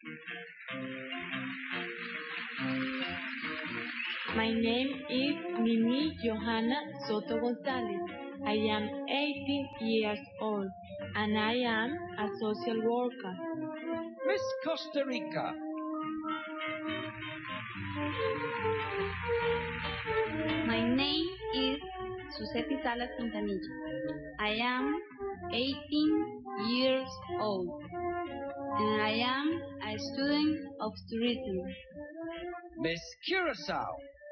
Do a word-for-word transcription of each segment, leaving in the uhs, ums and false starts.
My name is Mimi Johanna Soto Gonzalez. I am eighteen years old and I am a social worker. Miss Costa Rica. My name is Susetti Salas Quintanilla. I am eighteen years old and I am a student of tourism. Miss Curacao.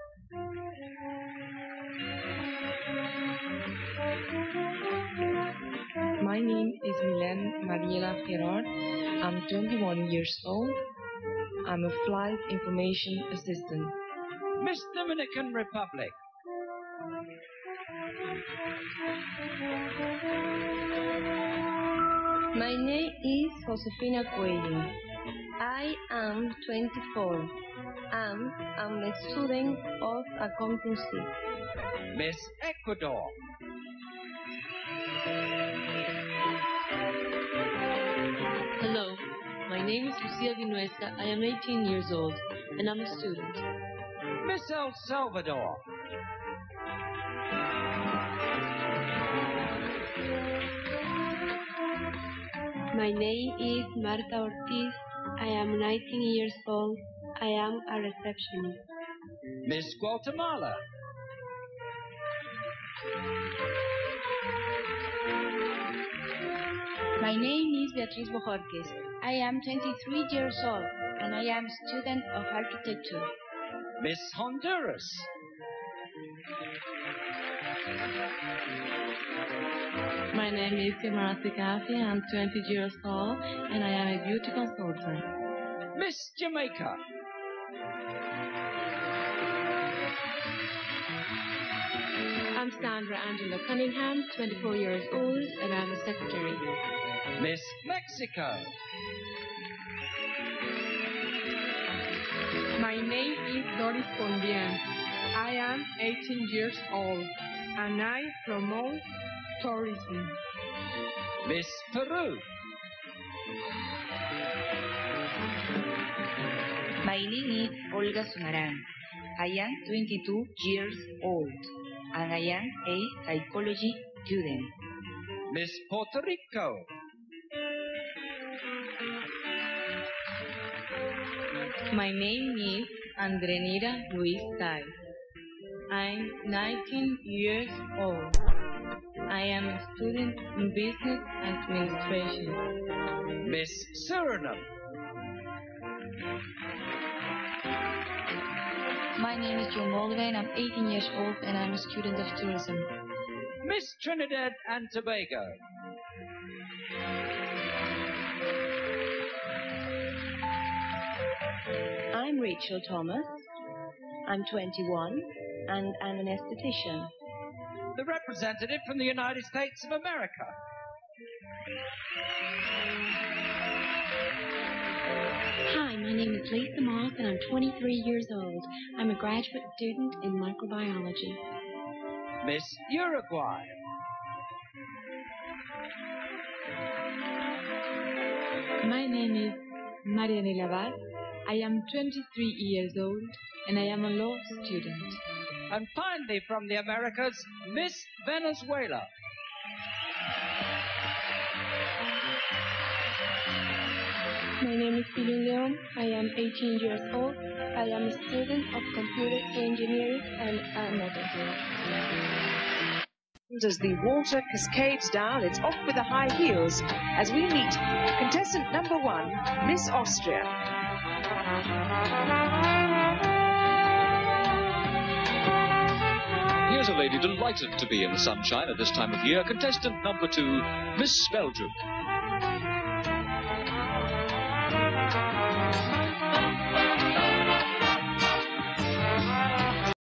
My name is Milen Mariela Gerard. I'm twenty-one years old. I'm a flight information assistant. Miss Dominican Republic. My name is Josefina Cuello. I am twenty-four. and I'm a student of accountancy. Miss Ecuador. Hello, my name is Lucia Vinuesa. I am eighteen years old, and I'm a student. Miss El Salvador. My name is Marta Ortiz. I am nineteen years old. I am a receptionist. Miss Guatemala. My name is Beatriz Bojorquez. I am twenty-three years old and I am a student of architecture. Miss Honduras. My name is Kimara Sikafi. I'm twenty years old and I am a beauty consultant. Miss Jamaica. I'm Sandra Angela Cunningham, twenty-four years old, and I'm a secretary. Miss Mexico. My name is Doris Pondian. I am eighteen years old, and I promote tourism. Miss Peru. My name is Olga Sumaran. I am twenty-two years old, and I am a psychology student. Miss Puerto Rico. My name is Andrenira Luis Tai. I'm nineteen years old. I am a student in business administration. Miss Suriname. My name is Joan Moldova and I'm eighteen years old and I'm a student of tourism. Miss Trinidad and Tobago. I'm Rachel Thomas. I'm twenty-one and I'm an esthetician. The representative from the United States of America. Hi, my name is Lisa Moss and I'm twenty-three years old. I'm a graduate student in microbiology. Miss Uruguay. My name is Marianela Vaz. I am twenty-three years old and I am a law student. And finally from the Americas, Miss Venezuela. My name is Pilin Leon. I am eighteen years old. I am a student of computer engineering and a model. As the water cascades down, it's off with the high heels as we meet contestant number one, Miss Austria. Here's a lady delighted to be in the sunshine at this time of year, contestant number two, Miss Belgium.